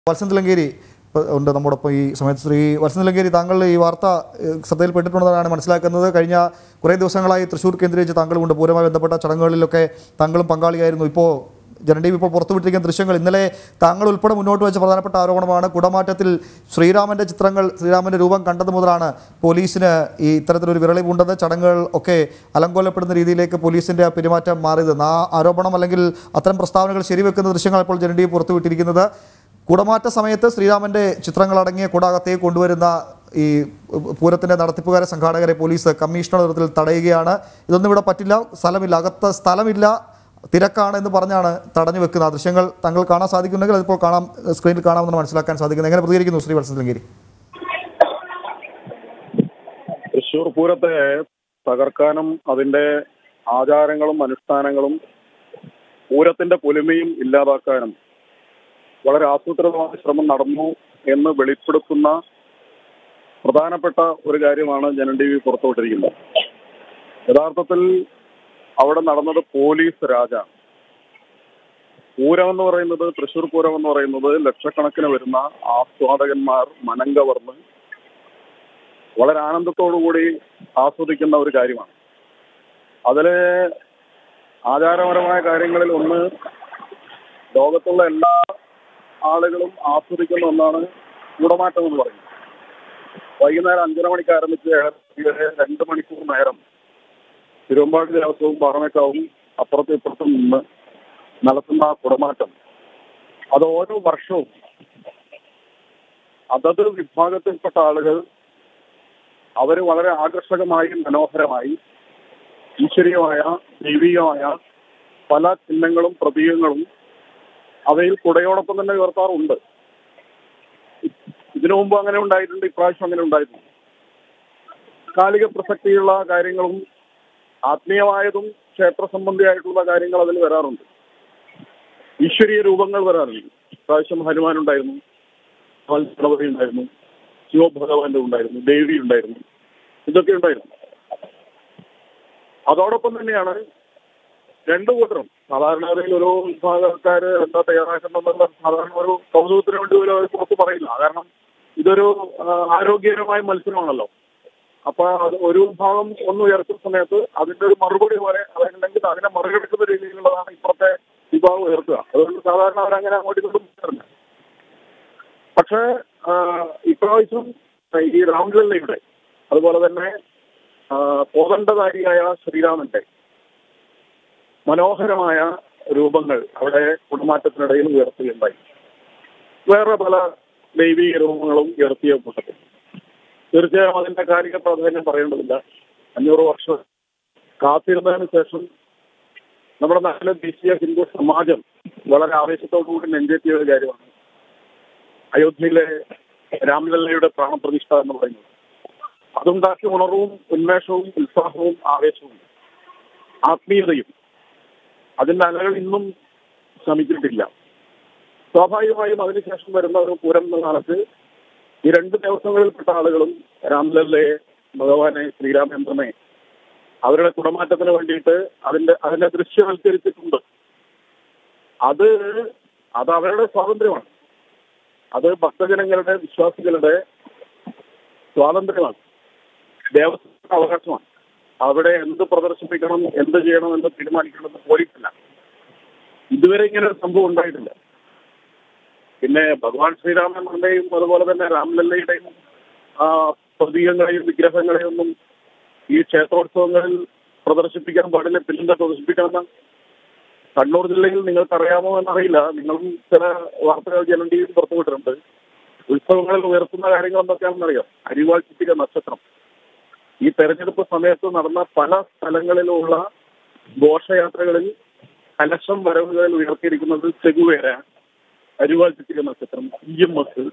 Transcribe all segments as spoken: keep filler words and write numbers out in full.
വത്സൻ തില്ലങ്കേരി ഉണ്ട് നമ്മോടൊപ്പം ഈ സമയത്ത്. ശ്രീ വത്സൻ തില്ലങ്കേരി, താങ്കൾ ഈ വാർത്ത ശ്രദ്ധയിൽപ്പെട്ടിട്ടുണ്ടെന്നാണ് മനസ്സിലാക്കുന്നത്. കഴിഞ്ഞ കുറേ ദിവസങ്ങളായി തൃശ്ശൂർ കേന്ദ്രീകരിച്ച് താങ്കളുമുണ്ട്. പൂരവുമായി ബന്ധപ്പെട്ട ചടങ്ങുകളിലൊക്കെ താങ്കളും പങ്കാളിയായിരുന്നു. ഇപ്പോൾ ജനൻ ടി വി ഇപ്പോൾ പുറത്തുവിട്ടിരിക്കുന്ന ദൃശ്യങ്ങൾ, ഇന്നലെ താങ്കൾ ഉൾപ്പെടെ മുന്നോട്ട് വെച്ച പ്രധാനപ്പെട്ട ആരോപണമാണ് കുടമാറ്റത്തിൽ ശ്രീരാമൻ്റെ ചിത്രങ്ങൾ, ശ്രീരാമൻ്റെ രൂപം കണ്ടത് മുതലാണ് പോലീസിന് ഈ ഇത്തരത്തിലൊരു വിരളിവുണ്ടെന്ന്, ചടങ്ങുകൾ ഒക്കെ അലങ്കോലപ്പെടുന്ന രീതിയിലേക്ക് പോലീസിൻ്റെ പെരുമാറ്റം മാറിയത്. ആ ആരോപണം അല്ലെങ്കിൽ അത്തരം പ്രസ്താവനകൾ ശരിവെക്കുന്ന ദൃശ്യങ്ങൾ ഇപ്പോൾ ജനൻ ടി വി പുറത്തുവിട്ടിരിക്കുന്നത്. കുടമാറ്റ സമയത്ത് ശ്രീരാമൻ്റെ ചിത്രങ്ങളടങ്ങിയ കുടാകത്തേക്ക് കൊണ്ടുവരുന്ന ഈ പൂരത്തിൻ്റെ നടത്തിപ്പുകാരെ, സംഘാടകരെ പോലീസ് കമ്മീഷണർ തലത്തിൽ തടയുകയാണ്. ഇതൊന്നും ഇവിടെ പറ്റില്ല, സ്ഥലമില്ല, അകത്ത് സ്ഥലമില്ല, തിരക്കാണ് എന്ന് പറഞ്ഞാണ് തടഞ്ഞു വെക്കുന്ന ദൃശ്യങ്ങൾ താങ്കൾ കാണാൻ സാധിക്കുന്നുണ്ടെങ്കിൽ അതിപ്പോൾ കാണാം, സ്ക്രീനിൽ കാണാമെന്ന് മനസ്സിലാക്കാൻ സാധിക്കുന്നത്. എങ്ങനെ പ്രതികരിക്കുന്നു ശ്രീ വത്സൻ തില്ലങ്കേരി? തൃശ്ശൂർ പൂരത്തെ തകർക്കാനും അതിന്റെ ആചാരങ്ങളും അനുഷ്ഠാനങ്ങളും പൂരത്തിന്റെ പൊലിമയും ഇല്ലാതാക്കാനും വളരെ ആസൂത്രിതമായ ശ്രമം നടന്നു എന്ന് വെളിപ്പെടുത്തുന്ന പ്രധാനപ്പെട്ട ഒരു കാര്യമാണ് ജനൻ ടി വി പുറത്തുവിട്ടിരിക്കുന്നത്. യഥാർത്ഥത്തിൽ അവിടെ നടന്നത് പോലീസ് രാജാണ്. പൂരം എന്ന് പറയുന്നത്, തൃശ്ശൂർ പൂരം എന്ന് പറയുന്നത് ലക്ഷക്കണക്കിന് വരുന്ന ആസ്വാദകന്മാർ മനം കവർന്ന് വളരെ ആനന്ദത്തോടുകൂടി ആസ്വദിക്കുന്ന ഒരു കാര്യമാണ്. അതില് ആചാരപരമായ കാര്യങ്ങളിൽ ഒന്ന്, ലോകത്തുള്ള എല്ലാ ആളുകളും ആസ്വദിക്കുന്ന ഒന്നാണ് കുടമാറ്റം എന്ന് പറയുന്നത്. വൈകുന്നേരം അഞ്ചര മണിക്ക് ആരംഭിച്ച് രണ്ട് മണിക്കൂർ നേരം തിരുവമ്പാടി ദേവസ്വവും പാറമേക്കാവും അപ്പുറത്തും ഇപ്പുറത്തും നിന്ന് നടത്തുന്ന കുടമാറ്റം, അത് ഓരോ വർഷവും അതത് വിഭാഗത്തിൽപ്പെട്ട ആളുകൾ അവർ വളരെ ആകർഷകമായി, മനോഹരമായി, ഈശ്വരീയമായ, ദൈവികമായ പല ചിഹ്നങ്ങളും പ്രതീകങ്ങളും അവയിൽ കുടയോടൊപ്പം തന്നെ ഉയർത്താറുണ്ട്. ഇതിനു മുമ്പ് അങ്ങനെ ഉണ്ടായിട്ടുണ്ട്, ഇപ്രാവശ്യം അങ്ങനെ ഉണ്ടായിട്ടുണ്ട്. കാലിക പ്രസക്തിയുള്ള കാര്യങ്ങളും ആത്മീയമായതും ക്ഷേത്ര സംബന്ധിയായിട്ടുള്ള കാര്യങ്ങൾ അതിൽ വരാറുണ്ട്. ഈശ്വരീയ രൂപങ്ങൾ വരാറുണ്ട്. ഇപ്രാവശ്യം ഹനുമാൻ ഉണ്ടായിരുന്നു, ഗണപതി ഉണ്ടായിരുന്നു, ശിവഭഗവാന്റെ ഉണ്ടായിരുന്നു, ദേവി ഉണ്ടായിരുന്നു, ഇതൊക്കെ ഉണ്ടായിരുന്നു. അതോടൊപ്പം തന്നെയാണ് രണ്ടു കൂട്ടരും സാധാരണഗതിയിൽ ഒരു വിഭാഗക്കാര് എന്താ തയ്യാറാക്കുന്നുള്ള സാധാരണ ഒരു കൗതുകത്തിന് വേണ്ടി ഒരു പുറത്ത് പറയില്ല. കാരണം ഇതൊരു ആരോഗ്യകരമായ മത്സരമാണല്ലോ. അപ്പൊ അത് ഒരു വിഭാഗം ഒന്ന് ഉയർത്തുന്ന സമയത്ത് അതിന്റെ ഒരു മറുപടി പോലെ അതുണ്ടെങ്കിൽ അതിനെ മറികടക്കുന്ന രീതിയിലുള്ളതാണ് ഇപ്പുറത്തെ വിഭാഗം ഉയർത്തുക. അതുകൊണ്ട് സാധാരണ അവരങ്ങനെ അങ്ങോട്ട് കൊണ്ടുപോകാറില്ല. പക്ഷേ ഇപ്രാവശ്യം ഈ രാംലല്ലയുടെ, അതുപോലെ തന്നെ കോദണ്ഡധാരിയായ ശ്രീരാമന്റെ മനോഹരമായ രൂപങ്ങൾ അവിടെ കുടമാറ്റത്തിനിടയിൽ ഉയർത്തുകയുണ്ടായി. വേറെ പല ദൈവീക രൂപങ്ങളും ഉയർത്തിയ കൂട്ടത്തിൽ തീർച്ചയായും അതിന്റെ കാലിക പ്രാധാന്യം പറയേണ്ടതില്ല. അഞ്ഞൂറ് വർഷം കാത്തിരുന്നതിന് ശേഷം നമ്മുടെ നാട്ടിലെ ദേശീയ ഹിന്ദു സമാജം വളരെ ആവേശത്തോടുകൂടി നെഞ്ചേറ്റിയ ഒരു കാര്യമാണ് അയോധ്യയിലെ രാംലല്ലയുടെ പ്രാണപ്രതിഷ്ഠ എന്ന് പറയുന്നത്. അതുണ്ടാക്കിയ ഉണർവും ഉന്മേഷവും ഉത്സാഹവും ആവേശവും ആത്മീയതയും അതിന്റെ അലകൾ ഇന്നും ശമിച്ചിട്ടില്ല. സ്വാഭാവികമായും അതിനുശേഷം വരുന്ന ഒരു പൂരം എന്ന കാലത്ത് ഈ രണ്ട് ദിവസങ്ങളിൽപ്പെട്ട ആളുകളും രാംലല്ലയെ, ഭഗവാനെ, ശ്രീരാമചന്ദ്രനെ അവരുടെ കുടമാറ്റത്തിന് വേണ്ടിയിട്ട് അതിന്റെ അതിനെ ദൃശ്യവൽക്കരിച്ചിട്ടുണ്ട്. അത് അത് അവരുടെ സ്വാതന്ത്ര്യമാണ്. അത് ഭക്തജനങ്ങളുടെ, വിശ്വാസികളുടെ സ്വാതന്ത്ര്യമാണ്, ദേവസ്വത്തിന്റെ അവകാശമാണ്. അവിടെ എന്ത് പ്രദർശിപ്പിക്കണം, എന്ത് ചെയ്യണം എന്ന് തീരുമാനിക്കണമെന്ന് പോലീസില്ല. ഇതുവരെ ഇങ്ങനെ ഒരു സംഭവം ഉണ്ടായിട്ടില്ല. പിന്നെ ഭഗവാൻ ശ്രീരാമന്റെയും അതുപോലെ തന്നെ രാംലല്ലയുടെയും ആ പ്രതീകങ്ങളെയും വിഗ്രഹങ്ങളെയും ഒന്നും ഈ ക്ഷേത്രോത്സവങ്ങളിൽ പ്രദർശിപ്പിക്കാൻ പാടില്ല. പിന്നെന്താ പ്രദർശിപ്പിക്കണമെന്ന് കണ്ണൂർ ജില്ലയിൽ നിങ്ങൾക്കറിയാമോ എന്നറിയില്ല, നിങ്ങളും ചില വാർത്തകൾ ജനൻ ടി വിയിൽ പുറത്തുവിട്ടിട്ടുണ്ട്. ഉത്സവങ്ങളിൽ ഉയർത്തുന്ന കാര്യങ്ങൾ എന്തൊക്കെയാണെന്നറിയാം. അരിവാൾ ചുറ്റിക നക്ഷത്രം ഈ തെരഞ്ഞെടുപ്പ് സമയത്ത് നടന്ന പല സ്ഥലങ്ങളിലുള്ള ഘോഷയാത്രകളിൽ കലശം വരവുകളിൽ ഉയർത്തിയിരിക്കുന്നത് ചെഗുവേര, അരിവാൾ ചുറ്റിക നക്ഷത്രം, ഇ എം എസ്,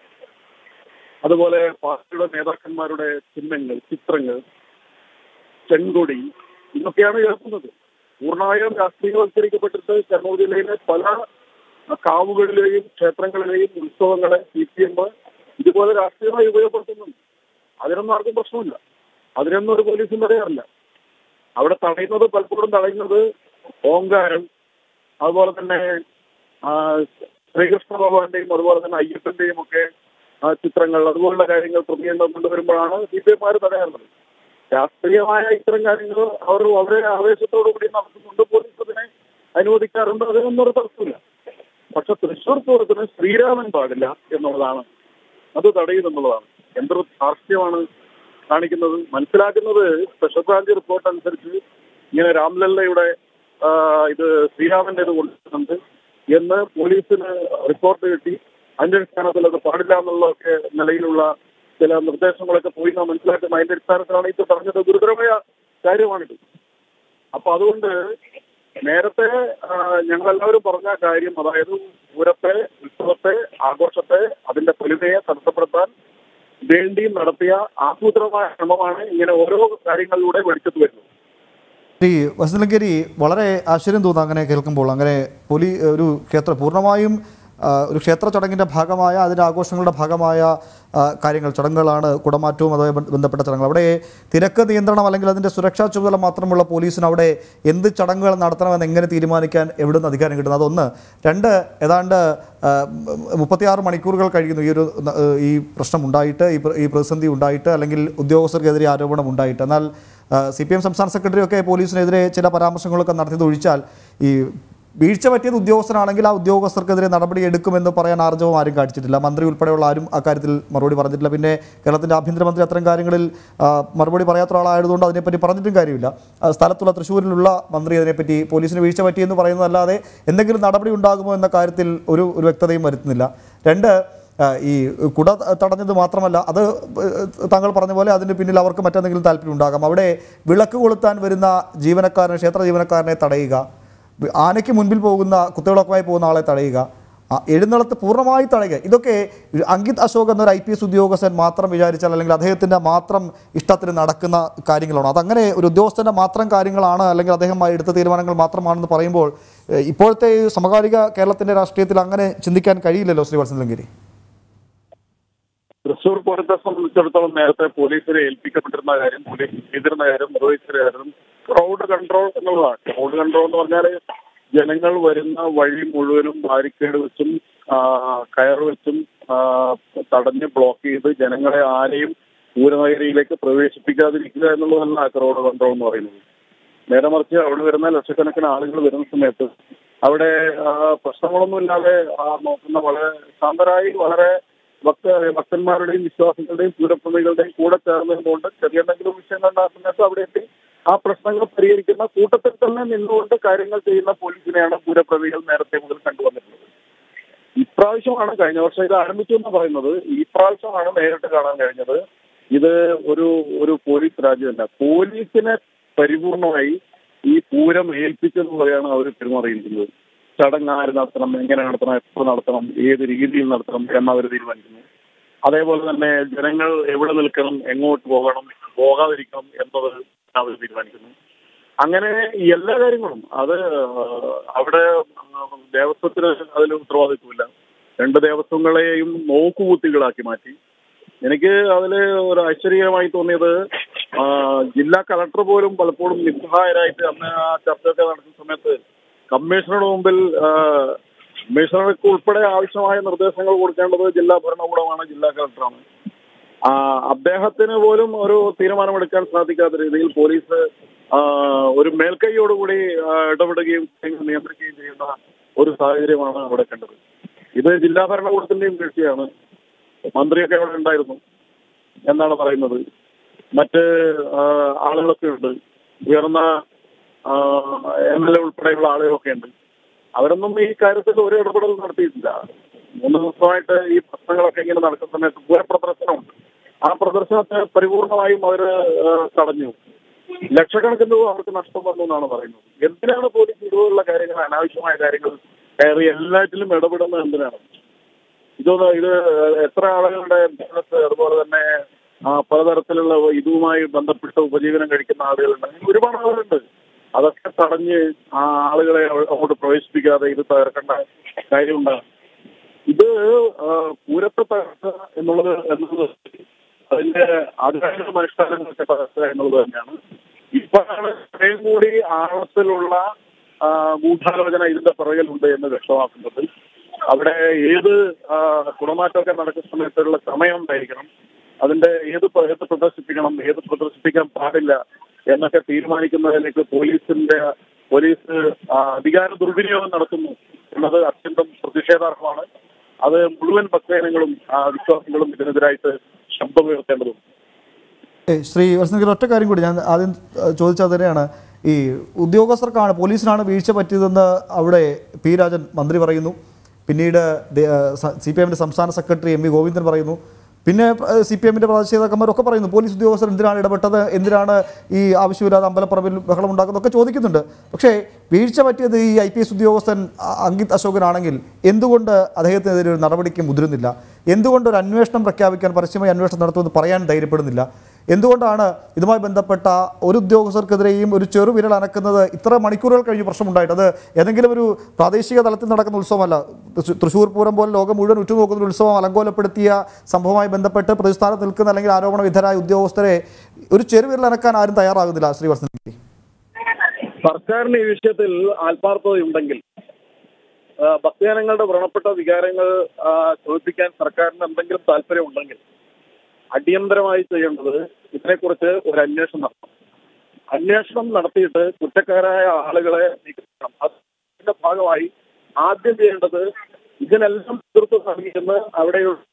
അതുപോലെ പാർട്ടിയുടെ നേതാക്കന്മാരുടെ ചിഹ്നങ്ങൾ, ചിത്രങ്ങൾ, ചെങ്കൊടി, ഇതൊക്കെയാണ് ഉയർത്തുന്നത്. പൂർണ്ണമായും രാഷ്ട്രീയവൽക്കരിക്കപ്പെട്ടിട്ട് കണ്ണൂർ ജില്ലയിലെ പല കാവുകളിലെയും ക്ഷേത്രങ്ങളിലെയും ഉത്സവങ്ങളെ സി പി എം ഇതുപോലെ രാഷ്ട്രീയമായി ഉപയോഗപ്പെടുത്തുന്നുണ്ട്. അതിനൊന്നും ആർക്കും പ്രശ്നമില്ല. അതിനൊന്നും ഒരു പോലീസും പറയാറില്ല. അവിടെ തടയുന്നത്, പലപ്പോഴും തടയുന്നത് ഓങ്കാരം, അതുപോലെ തന്നെ ശ്രീകൃഷ്ണ ഭഗവാന്റെയും അതുപോലെ തന്നെ അയ്യപ്പന്റെയും ഒക്കെ ആ ചിത്രങ്ങൾ അതുപോലുള്ള കാര്യങ്ങൾ പ്രതികരണം കൊണ്ടുവരുമ്പോഴാണ് സി പി എംമാർ തടയാറുള്ളത്. രാഷ്ട്രീയമായ ഇത്തരം കാര്യങ്ങൾ അവർ വളരെ ആവേശത്തോടു കൂടി നടത്തുന്നുണ്ട്. പോലീസ് അതിനെ അനുവദിക്കാറുണ്ട്. അതിനൊന്നും ഒരു തടസ്സമില്ല. പക്ഷെ തൃശ്ശൂർ പൂരത്തിന് ശ്രീരാമൻ പാടില്ല എന്നുള്ളതാണ്, അത് തടയുമെന്നുള്ളതാണ്. എന്തൊരു ധാർഷ്ട്യമാണ് കാണിക്കുന്നത്. മനസ്സിലാക്കുന്നത് സ്പെഷ്യൽ ബ്രാഞ്ച് റിപ്പോർട്ട് അനുസരിച്ച് ഇങ്ങനെ രാംലല്ലയുടെ ഇത് ശ്രീരാമന്റെ ഇത് കൊണ്ടുവരുന്നുണ്ട് എന്ന് പോലീസിന് റിപ്പോർട്ട് കിട്ടി. അതിന്റെ അടിസ്ഥാനത്തിൽ അത് പാടില്ല എന്നുള്ളതൊക്കെ നിലയിലുള്ള ചില നിർദ്ദേശങ്ങളൊക്കെ പോയി നാം മനസ്സിലാക്കുന്ന അതിന്റെ അടിസ്ഥാനത്തിലാണ് ഇത് പറഞ്ഞത്. ഗുരുതരമായ കാര്യമാണിത്. അപ്പൊ അതുകൊണ്ട് നേരത്തെ ഞങ്ങളെല്ലാവരും പറഞ്ഞ കാര്യം, അതായത് പൂരത്തെ, ഉത്സവത്തെ, ആഘോഷത്തെ, അതിന്റെ പൊലിമയെ തടസ്സപ്പെടുത്താൻ വേണ്ടി നടത്തിയ ആസൂത്രിതമായ ശ്രമമാണ് ഇങ്ങനെ ഓരോ കാര്യങ്ങളിലൂടെ വെളിച്ചത്ത് വരുന്നത്. ഈ വസന്തലങ്കേരി വളരെ ആശ്ചര്യം തോന്നുന്നു അങ്ങനെ കേൾക്കുമ്പോൾ. അങ്ങനെ പോലീ ഒരു ക്ഷേത്ര പൂർണ്ണമായും ഒരു ക്ഷേത്ര ചടങ്ങിൻ്റെ ഭാഗമായ അതിൻ്റെ ആഘോഷങ്ങളുടെ ഭാഗമായ കാര്യങ്ങൾ, ചടങ്ങുകളാണ് കുടമാറ്റവും അതുമായി ബന്ധപ്പെട്ട ചടങ്ങുകൾ. അവിടെ തിരക്ക് നിയന്ത്രണം അല്ലെങ്കിൽ അതിൻ്റെ സുരക്ഷാ ചുമതല മാത്രമുള്ള പോലീസിന് അവിടെ എന്ത് ചടങ്ങുകൾ നടത്തണമെന്ന് എങ്ങനെ തീരുമാനിക്കാൻ എവിടെ നിന്ന് അധികാരം കിട്ടുന്നത്? അതൊന്ന്. രണ്ട്, ഏതാണ്ട് മുപ്പത്തിയാറ് മണിക്കൂറുകൾ കഴിയുന്നു ഈ ഒരു ഈ പ്രശ്നം ഉണ്ടായിട്ട്, ഈ ഈ പ്രതിസന്ധി ഉണ്ടായിട്ട്, അല്ലെങ്കിൽ ഉദ്യോഗസ്ഥർക്കെതിരെ ആരോപണം ഉണ്ടായിട്ട്. എന്നാൽ സി പി എം സംസ്ഥാന സെക്രട്ടറി ഒക്കെ പോലീസിനെതിരെ ചില പരാമർശങ്ങളൊക്കെ നടത്തിയത് ഒഴിച്ചാൽ ഈ വീഴ്ച പറ്റിയത് ഉദ്യോഗസ്ഥനാണെങ്കിൽ ആ ഉദ്യോഗസ്ഥർക്കെതിരെ നടപടി എടുക്കുമെന്ന് പറയാൻ ആർജവം ആരും കാണിച്ചിട്ടില്ല. മന്ത്രി ഉൾപ്പെടെയുള്ള ആരും അക്കാര്യത്തിൽ മറുപടി പറഞ്ഞിട്ടില്ല. പിന്നെ കേരളത്തിൻ്റെ ആഭ്യന്തരമന്ത്രി അത്തരം കാര്യങ്ങളിൽ മറുപടി പറയാത്ത ഒരാളായതുകൊണ്ട് അതിനെപ്പറ്റി പറഞ്ഞിട്ടും കാര്യമില്ല. സ്ഥലത്തുള്ള തൃശ്ശൂരിലുള്ള മന്ത്രി അതിനെപ്പറ്റി പോലീസിന് വീഴ്ച പറ്റിയെന്ന് പറയുന്നതല്ലാതെ എന്തെങ്കിലും നടപടി ഉണ്ടാകുമോ എന്ന കാര്യത്തിൽ ഒരു ഒരു വ്യക്തതയും വരുത്തുന്നില്ല. രണ്ട്, ഈ കുട തടഞ്ഞത് മാത്രമല്ല, അത് താങ്കൾ പറഞ്ഞ പോലെ അതിന് പിന്നിൽ അവർക്ക് മറ്റെന്തെങ്കിലും താല്പര്യം ഉണ്ടാകാം. അവിടെ വിളക്ക് കൊളുത്താൻ വരുന്ന ജീവനക്കാരനെ, ക്ഷേത്ര ജീവനക്കാരനെ തടയുക, ആനയ്ക്ക് മുൻപിൽ പോകുന്ന കുത്തിവിളക്കുമായി പോകുന്ന ആളെ തടയുക, എഴുന്നള്ളത്ത് പൂർണ്ണമായി തടയുക, ഇതൊക്കെ അങ്കിത് അശോക് എന്നൊരു ഐ പി എസ് ഉദ്യോഗസ്ഥൻ മാത്രം വിചാരിച്ചാൽ അല്ലെങ്കിൽ അദ്ദേഹത്തിൻ്റെ മാത്രം ഇഷ്ടത്തിന് നടക്കുന്ന കാര്യങ്ങളാണ്. അതങ്ങനെ ഒരു ഉദ്യോഗസ്ഥൻ്റെ മാത്രം കാര്യങ്ങളാണ് അല്ലെങ്കിൽ അദ്ദേഹം എടുത്ത തീരുമാനങ്ങൾ മാത്രമാണെന്ന് പറയുമ്പോൾ ഇപ്പോഴത്തെ സമകാലിക കേരളത്തിൻ്റെ രാഷ്ട്രീയത്തിൽ അങ്ങനെ ചിന്തിക്കാൻ കഴിയില്ലല്ലോ ശ്രീ വത്സലങ്കേരി. തൃശ്ശൂർ പൂരത്തെ സംബന്ധിച്ചിടത്തോളം നേരത്തെ പോലീസിനെ ഏൽപ്പിക്കപ്പെട്ടിരുന്ന കാര്യം, പോലീസ് ചെയ്തിരുന്ന കാര്യം, നിർവഹിച്ച കാര്യം ക്രൗഡ് കൺട്രോൾ എന്നുള്ളതാണ്. ക്രൗഡ് കൺട്രോൾ എന്ന് പറഞ്ഞാൽ ജനങ്ങൾ വരുന്ന വഴി മുഴുവനും ബാരിക്കേഡ് വെച്ചും കയർ വെച്ചും തടഞ്ഞ് ബ്ലോക്ക് ചെയ്ത് ജനങ്ങളെ ആരെയും പൂരനഗരിയിലേക്ക് പ്രവേശിപ്പിക്കാതിരിക്കുക എന്നുള്ളതല്ല ക്രൗഡ് കൺട്രോൾ എന്ന് പറയുന്നത്. നേരെ മറിച്ച് അവിടെ വരുന്ന ലക്ഷക്കണക്കിന് ആളുകൾ വരുന്ന സമയത്ത് അവിടെ പ്രശ്നങ്ങളൊന്നുമില്ലാതെ നോക്കുന്ന വളരെ ശാന്തരായി വളരെ ഭക്ത ഭക്തന്മാരുടെയും വിശ്വാസികളുടെയും പൂരപ്രമികളുടെയും കൂടെ ചേർന്നതുകൊണ്ട് ചെറിയ എന്തെങ്കിലും വിഷയങ്ങൾ ഉണ്ടാകുന്ന അവിടെ എത്തി ആ പ്രശ്നങ്ങൾ പരിഹരിക്കുന്ന കൂട്ടത്തിൽ തന്നെ നിന്നുകൊണ്ട് കാര്യങ്ങൾ ചെയ്യുന്ന പോലീസിനെയാണ് പൂരപ്രമികൾ നേരത്തെ മുതൽ കണ്ടുവന്നിട്ടുള്ളത്. ഇപ്രാവശ്യമാണ്, കഴിഞ്ഞ വർഷം ഇത് ആരംഭിച്ചു എന്ന് പറയുന്നത്, ഈ പ്രാവശ്യമാണ് നേരിട്ട് കാണാൻ കഴിഞ്ഞത്. ഇത് ഒരു ഒരു പോലീസ് രാജ്യമല്ല. പോലീസിനെ പരിപൂർണമായി ഈ പൂരം ഏൽപ്പിച്ചതുപോലെയാണ് അവർ പെരുമാറിയിരിക്കുന്നത്. ചടങ്ങ് ആര് നടത്തണം, എങ്ങനെ നടത്തണം, എപ്പോൾ നടത്തണം, ഏത് രീതിയിൽ നടത്തണം എന്നവർ തീരുമാനിക്കുന്നു. അതേപോലെ തന്നെ ജനങ്ങൾ എവിടെ നിൽക്കണം, എങ്ങോട്ട് പോകണം, പോകാതിരിക്കണം എന്നത് അവർ തീരുമാനിക്കുന്നു. അങ്ങനെ എല്ലാ കാര്യങ്ങളും അത് അവിടെ ദേവസ്വത്തിന് അതിൽ ഉത്തരവാദിത്വമില്ല. രണ്ട് ദേവസ്വങ്ങളെയും നോക്കുകുത്തികളാക്കി മാറ്റി. എനിക്ക് അതിൽ ഒരു ആശ്ചര്യമായി തോന്നിയത് ജില്ലാ കളക്ടർ പോലും പലപ്പോഴും നിസ്സഹായരായിട്ട് അന്ന് ആ ചർച്ചയൊക്കെ നടത്തുന്ന സമയത്ത് കമ്മീഷണറുടെ മുമ്പിൽ കമ്മീഷണർക്ക് ഉൾപ്പെടെ ആവശ്യമായ നിർദ്ദേശങ്ങൾ കൊടുക്കേണ്ടത് ജില്ലാ ഭരണകൂടമാണ്, ജില്ലാ കളക്ടറാണ്. അദ്ദേഹത്തിന് പോലും ഒരു തീരുമാനമെടുക്കാൻ സാധിക്കാത്ത രീതിയിൽ പോലീസ് ഒരു മേൽക്കൈയോടുകൂടി ഇടപെടുകയും നിയന്ത്രിക്കുകയും ചെയ്യുന്ന ഒരു സാഹചര്യമാണ് അവിടെ കണ്ടത്. ഇത് ജില്ലാ ഭരണകൂടത്തിന്റെയും വീഴ്ചയാണ്. മന്ത്രിയൊക്കെ അവിടെ ഉണ്ടായിരുന്നു എന്നാണ് പറയുന്നത്. മറ്റ് ആളുകളൊക്കെ ഉണ്ട്, ഉയർന്ന എം എൽ എ ഉൾപ്പെടെയുള്ള ആളുകളൊക്കെ ഉണ്ട്. അവരൊന്നും ഈ കാര്യത്തിൽ ഒരു ഇടപെടൽ നടത്തിയിട്ടില്ല. മൂന്ന് ദിവസമായിട്ട് ഈ പ്രശ്നങ്ങളൊക്കെ ഇങ്ങനെ നടക്കുന്ന സമയത്ത് പൂര പ്രദർശനമുണ്ട്. ആ പ്രദർശനത്തെ പരിപൂർണമായും അവർ തടഞ്ഞു. ലക്ഷക്കണക്കിന് രൂപ അവർക്ക് നഷ്ടം വന്നു എന്നാണ് പറയുന്നത്. എന്തിനാണ് പോലീസ് ഇതുപോലുള്ള കാര്യങ്ങൾ, അനാവശ്യമായ കാര്യങ്ങൾ കയറി എല്ലാറ്റിലും ഇടപെടുന്നത് എന്തിനാണ്? ഇതൊന്ന് ഇത് എത്ര ആളുകളുടെ ബിസിനസ്, അതുപോലെ തന്നെ പലതരത്തിലുള്ള ഇതുമായി ബന്ധപ്പെട്ട് ഉപജീവനം കഴിക്കുന്ന ആളുകളുണ്ട്, ഒരുപാട് ആളുകളുണ്ട്. അതൊക്കെ തടഞ്ഞ് ആ ആളുകളെ അങ്ങോട്ട് പ്രവേശിപ്പിക്കാതെ ഇത് തകർക്കേണ്ട കാര്യമുണ്ടാകും. ഇത് പൂരത്തെ തകർക്കുക എന്നുള്ളത് എന്നുള്ളത് അതിന്റെ ആചാര അനുഷ്ഠാനങ്ങളൊക്കെ തകർക്കുക എന്നുള്ളത് തന്നെയാണ്. ഇപ്പോഴാണ് ഇത്രയും കൂടി ആഴത്തിലുള്ള ഗൂഢാലോചന ഇതിന്റെ പുറകിലുണ്ട് എന്ന് വ്യക്തമാക്കുന്നത്. അവിടെ ഏത് കുടമാറ്റമൊക്കെ നടക്കുന്ന സമയത്തുള്ള സമയം ഉണ്ടായിരിക്കണം, അതിന്റെ ഏത് ഏത് പ്രദർശിപ്പിക്കണം, ഏത് പ്രദർശിപ്പിക്കാൻ പാടില്ല എന്നൊക്കെ തീരുമാനിക്കുന്നതിലേക്ക് പോലീസിന്റെ പോലീസ് അധികാര ദുർവിനിയോഗം നടത്തുന്നു എന്നത് അത്യന്തം പ്രതിഷേധാർഹമാണ്. അത് മുഴുവൻ ഭക്തജനങ്ങളും വിശ്വാസികളും ഇതിനെതിരായിട്ട് ശബ്ദമുയർത്തേണ്ടതുണ്ട്. ശ്രീ വത്സനഗിരി, ഒറ്റ കാര്യം കൂടി ഞാൻ ആദ്യം ചോദിച്ചത് തന്നെയാണ്. ഈ ഉദ്യോഗസ്ഥർക്കാണ്, പോലീസിനാണ് വീഴ്ച പറ്റിയതെന്ന് അവിടെ പി രാജൻ മന്ത്രി പറയുന്നു. പിന്നീട് സി പി എമ്മിൻ്റെ സംസ്ഥാന സെക്രട്ടറി എം വി ഗോവിന്ദൻ പറയുന്നു. പിന്നെ സി പി എമ്മിൻ്റെ പ്രതിഷേധക്കാരൊക്കെ പറയുന്നു പോലീസ് ഉദ്യോഗസ്ഥർ എന്തിനാണ് ഇടപെട്ടത്, എന്തിനാണ് ഈ ആവശ്യമില്ലാതെ അമ്പലപ്പറമ്പിൽ ബഹളം ഉണ്ടാക്കുന്നതൊക്കെ ചോദിക്കുന്നുണ്ട്. പക്ഷേ വീഴ്ച പറ്റിയത് ഈ ഐ പി എസ് ഉദ്യോഗസ്ഥൻ അങ്കിത് അശോകനാണെങ്കിൽ എന്തുകൊണ്ട് അദ്ദേഹത്തിനെതിരെ ഒരു നടപടിക്ക് മുതിരുന്നില്ല? എന്തുകൊണ്ട് ഒരു അന്വേഷണം പ്രഖ്യാപിക്കാൻ, പരസ്യമായി അന്വേഷണം നടത്തുമെന്ന് പറയാൻ ധൈര്യപ്പെടുന്നില്ല? എന്തുകൊണ്ടാണ് ഇതുമായി ബന്ധപ്പെട്ട ഒരു ഉദ്യോഗസ്ഥർക്കെതിരെയും ഒരു ചെറുവിരൽ അനക്കുന്നത് ഇത്ര മണിക്കൂറുകൾ കഴിഞ്ഞ് പ്രശ്നമുണ്ടായിട്ട്? അത് ഏതെങ്കിലും ഒരു പ്രാദേശിക തലത്തിൽ നടക്കുന്ന ഉത്സവമല്ല. തൃശ്ശൂർ പൂരം പോലെ ലോകം മുഴുവൻ ഉറ്റുനോക്കുന്ന ഉത്സവം അലങ്കോലപ്പെടുത്തിയ സംഭവവുമായി ബന്ധപ്പെട്ട് പ്രതിസ്ഥാനത്ത് നിൽക്കുന്ന അല്ലെങ്കിൽ ആരോപണ വിധേയരായ ഉദ്യോഗസ്ഥരെ ഒരു ചെറുവിരൽ അനക്കാൻ ആരും തയ്യാറാകുന്നില്ല. ശ്രീ വത്സനഗിരി, സർക്കാരിന് ഈ വിഷയത്തിൽ ആത്മാർത്ഥതയുണ്ടെങ്കിൽ, ഭക്തജനങ്ങളുടെ വ്രണപ്പെട്ട വികാരങ്ങൾ ചോദിപ്പിക്കാൻ സർക്കാരിന് എന്തെങ്കിലും താല്പര്യം ഉണ്ടെങ്കിൽ അടിയന്തരമായി ചെയ്യേണ്ടത് ഇതിനെക്കുറിച്ച് ഒരു അന്വേഷണം നടത്തണം. അന്വേഷണം നടത്തിയിട്ട് കുറ്റക്കാരായ ആളുകളെ നീക്കണം. അതിന്റെ ഭാഗമായി ആദ്യം ചെയ്യേണ്ടത് ഇതിനെല്ലാം എതിർപ്പ് നൽകിയെന്ന് അവിടെയുള്ള